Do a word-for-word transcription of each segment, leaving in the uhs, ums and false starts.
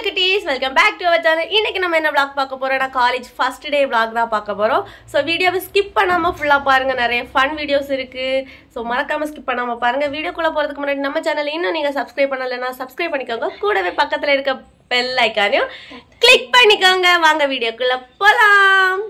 Hello kitties, welcome back to our channel. இன்னைக்கு நம்ம என்ன vlog பார்க்க போறோம்னா காலேஜ் ஃபர்ஸ்ட் டே vlog தான் பார்க்க போறோம். சோ வீடியோவை ஸ்கிப் பண்ணாம ஃபுல்லா பாருங்க, நிறைய ஃபன் வீடியோஸ் இருக்கு. சோ மறக்காம ஸ்கிப் பண்ணாம பாருங்க. வீடியோக்குள்ள போறதுக்கு முன்னாடி நம்ம சேனலை இன்னும் நீங்க சப்ஸ்கிரைப் பண்ணலனா சப்ஸ்கிரைப் பண்ணிக்கோங்க. கூடவே பக்கத்துல இருக்க பெல் ஐகானையும் கிளிக் பண்ணிக்கோங்க. வாங்க வீடியோக்குள்ள போலாம்.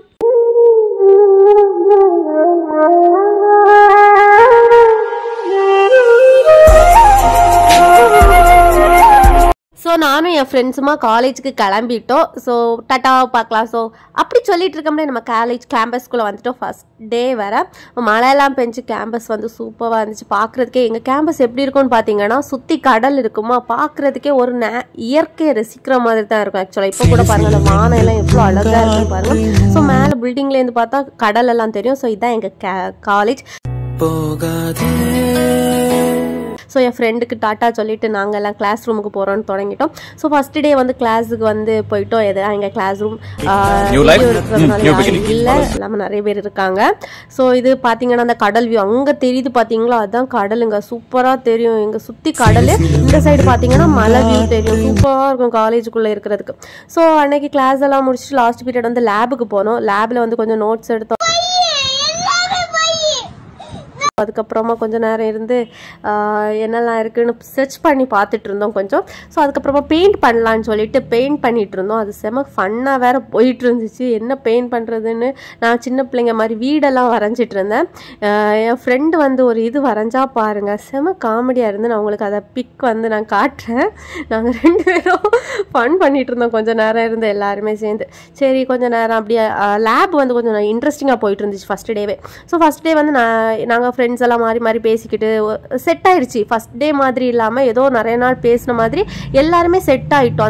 ஸோ நானும் என் ஃப்ரெண்ட்ஸுமா காலேஜுக்கு கிளம்பிட்டோம். ஸோ டாட்டாவை பார்க்கலாம். ஸோ அப்படி சொல்லிட்டு இருக்கோம்னே நம்ம காலேஜ் கேம்பஸ்குள்ளே வந்துட்டோம். ஃபஸ்ட் டே வர மழையெல்லாம் பெஞ்சு கேம்பஸ் வந்து சூப்பராக இருந்துச்சு பார்க்குறதுக்கே. எங்கள் கேம்பஸ் எப்படி இருக்கும்னு பார்த்தீங்கன்னா சுற்றி கடல் இருக்குமா, பார்க்குறதுக்கே ஒரு நே இயற்கையை ரசிக்கிற மாதிரி தான் இருக்கும். ஆக்சுவலாக இப்போ கூட பாருங்கள், அந்த வானம் எல்லாம் எவ்வளோ அழகாக இருக்குன்னு பாருங்கள். ஸோ மேலே பில்டிங்லேருந்து பார்த்தா கடல் எல்லாம் தெரியும். ஸோ இதுதான் எங்கள் கே காலேஜ். ஸோ என் ஃப்ரெண்டுக்கு டாட்டா சொல்லிட்டு நாங்கள் எல்லாம் கிளாஸ் ரூமுக்கு போகிறோன்னு தொடங்கிட்டோம். ஸோ ஃபர்ஸ்ட் டே வந்து கிளாஸுக்கு வந்து போயிட்டோம். எது எங்கள் கிளாஸ் ரூம் இல்லை, இல்லாமல் நிறைய பேர் இருக்காங்க. ஸோ இது பார்த்தீங்கன்னா அந்த கடல் வியூ அங்கே தெரியுது பார்த்தீங்களா, அதுதான் கடலுங்க. சூப்பராக தெரியும். இங்கே சுற்றி கடல், இந்த சைடு பார்த்தீங்கன்னா மலை வியூ தெரியும். சூப்பராக இருக்கும் காலேஜுக்குள்ளே இருக்கிறதுக்கு. ஸோ அன்னைக்கு கிளாஸ் எல்லாம் முடிச்சுட்டு லாஸ்ட் பீரியட் வந்து லேபுக்கு போனோம். லேபில் வந்து கொஞ்சம் நோட்ஸ் எடுத்தோம். அதுக்கப்புறமா கொஞ்சம் நேரம் இருந்து என்னெல்லாம் இருக்குன்னு சர்ச் பண்ணி பார்த்துட்டு இருந்தோம் கொஞ்சம். ஸோ அதுக்கப்புறமா பெயிண்ட் பண்ணலான்னு சொல்லிட்டு பெயிண்ட் பண்ணிட்டு இருந்தோம். அது செம ஃபன்னாக வேற போயிட்டு இருந்துச்சு. என்ன பெயிண்ட் பண்ணுறதுன்னு நான் சின்ன பிள்ளைங்க மாதிரி வீடெல்லாம் வரைஞ்சிட்டு இருந்தேன். என் ஃப்ரெண்டு வந்து ஒரு இது வரைஞ்சா பாருங்க, செம காமெடியாக இருந்து. நான் உங்களுக்கு அதை பிக் வந்து நான் காட்டுறேன். நாங்கள் ரெண்டு பேரும் ஃபன் பண்ணிட்டு இருந்தோம் கொஞ்சம் நேரம் இருந்து எல்லாருமே சேர்ந்து. சரி கொஞ்சம் நேரம் அப்படியே லேப் வந்து கொஞ்சம் இன்ட்ரெஸ்டிங்காக போயிட்டு இருந்துச்சு ஃபர்ஸ்ட் டேவே. ஸோ ஃபர்ஸ்ட் டே வந்து நான் நாங்கள் ஃப்ரெண்ட்ஸ் எல்லாம் மாறி மாறி பேசிக்கிட்டு செட் ஆயிடுச்சு. ஃபர்ஸ்ட் டே மாதிரி இல்லாம ஏதோ நிறைய நாள் பேசின மாதிரி எல்லாருமே செட் ஆயிட்டோம்.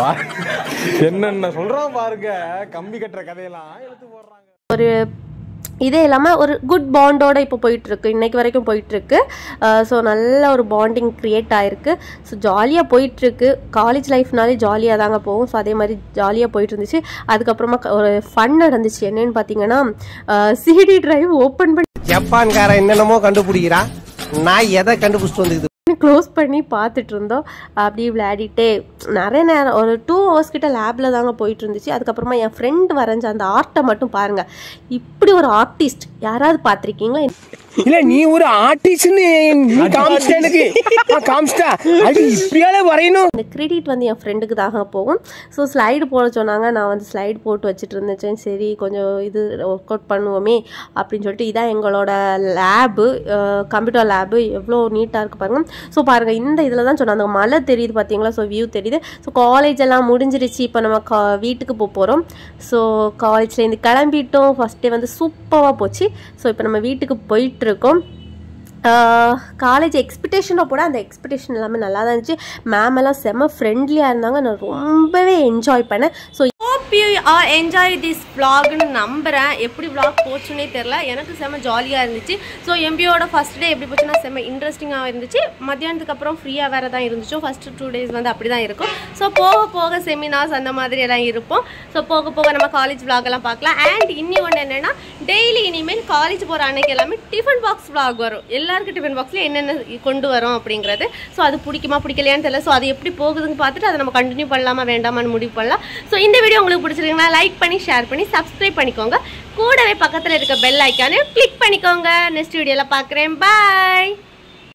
என்னென்ன சொல்றான் பாருங்க, கம்பி கட்டுற கதையெல்லாம் எடுத்து போடுறாங்க. ஒரு இதே இல்லாமல் ஒரு குட் பாண்டோட இப்போ போயிட்டுருக்கு, இன்னைக்கு வரைக்கும் போயிட்டுருக்கு. ஸோ நல்ல ஒரு பாண்டிங் க்ரியேட் ஆகிருக்கு. ஸோ ஜாலியாக போயிட்டுருக்கு. காலேஜ் லைஃப்னாலே ஜாலியாக தாங்க போகும். ஸோ அதே மாதிரி ஜாலியாக போயிட்டு இருந்துச்சு. அதுக்கப்புறமா ஒரு ஃபன் நடந்துச்சு. என்னன்னு பார்த்தீங்கன்னா சிடி டிரைவ் ஓப்பன் பண்ணி ஜப்பான்கார என்னென்னமோ கண்டுபிடிக்கிறா, நான் எதை கண்டுபிடிச்சிட்டு வந்து க்ளோஸ் பண்ணி பார்த்துட்டு இருந்தோம். அப்படியே விளையாடிட்டே நிறைய நேரம் ஒரு டூ ஹவர்ஸ் கிட்ட லேப்ல தாங்க போயிட்டு இருந்துச்சு. அதுக்கப்புறமா என் ஃப்ரெண்ட் வரைஞ்ச அந்த ஆர்ட்டை மட்டும் பாருங்க. இப்படி ஒரு ஆர்டிஸ்ட் யாராவது பார்த்துருக்கீங்களா? இல்ல நீ ஒரு ஆர்டிஸ்ட்னு காமிச்சிட்ட எனக்கு. காமிச்சிட்டா அது இப்படியால வரையணும். இந்த கிரெடிட் வந்து என் ஃப்ரெண்டுக்கு தாங்க போகும். ஸோ ஸ்லைடு போட சொன்னாங்க. நான் வந்து ஸ்லைடு போட்டு வச்சுட்டு இருந்துச்சேன். சரி கொஞ்சம் இது ஒர்க் அவுட் பண்ணுவோமே அப்படின்னு சொல்லிட்டு, இதான் எங்களோட லேபு, கம்ப்யூட்டர் லேபு. எவ்வளோ நீட்டாக இருக்குது பாருங்க. ஸோ பாருங்கள், இந்த இதில் தான் சொன்னாங்க அந்த மலை தெரியுது பார்த்தீங்களா. ஸோ வியூ தெரியுது. ஸோ காலேஜ் எல்லாம் முடிஞ்சிருச்சு. இப்போ நம்ம கா வீட்டுக்கு போக போகிறோம். ஸோ காலேஜ்லேருந்து கிளம்பிட்டோம். ஃபஸ்ட் டே வந்து சூப்பராக போச்சு. ஸோ இப்போ நம்ம வீட்டுக்கு போயிட்டு இருக்கோம். காலேஜ் எக்ஸ்பெக்டேஷனோட போட அந்த எக்ஸ்பெக்டேஷன் எல்லாமே நல்லா தான் இருந்துச்சு. மேம் எல்லாம் செம்ம ஃப்ரெண்ட்லியாக இருந்தாங்க. நான் ரொம்பவே என்ஜாய் பண்ணேன். So hope you are enjoy this vlogன்னு நம்புகிறேன். எப்படி vlog போச்சுன்னே தெரில, எனக்கு செம்ம ஜாலியாக இருந்துச்சு. ஸோ எம்பியோட ஃபஸ்ட் டே எப்படி போச்சுன்னா செம்ம இன்ட்ரெஸ்டிங்காக இருந்துச்சு. மத்தியானத்துக்கு அப்புறம் ஃப்ரீயாக வேறு தான் இருந்துச்சோ. ஃபஸ்ட்டு டூ டேஸ் வந்து அப்படி தான் இருக்கும். ஸோ போக போக செமினார்ஸ் அந்த மாதிரி எல்லாம் இருப்போம். ஸோ போக போக நம்ம காலேஜ் vlog எல்லாம் பார்க்கலாம். அண்ட் இன்னி ஒன்று என்னென்னா, டெய்லி இனிமேல் காலேஜ் போகிற அன்னைக்கு எல்லாமே டிஃபன் பாக்ஸ் vlog வரும். எல்லாருக்கும் டிஃபன் பாக்ஸில் என்னென்ன கொண்டு வரோம் அப்படிங்கிறது. ஸோ அது பிடிக்குமா பிடிக்கலையான்னு தெரியல. ஸோ அது எப்படி போகுதுன்னு பார்த்துட்டு அதை நம்ம கண்டினியூ பண்ணலாமா வேண்டாமான்னு முடிவு பண்ணலாம். ஸோ இந்த வீடியோ உங்களுக்கு பிடிச்சிருக்குன்னா லைக் பண்ணி ஷேர் பண்ணி சப்ஸ்கிரைப் பண்ணிக்கோங்க. கூடவே பக்கத்தில் இருக்க பெல் ஐக்கானை கிளிக் பண்ணிக்கோங்க. நெக்ஸ்ட் வீடியோவில் பார்க்குறேன். பாய்.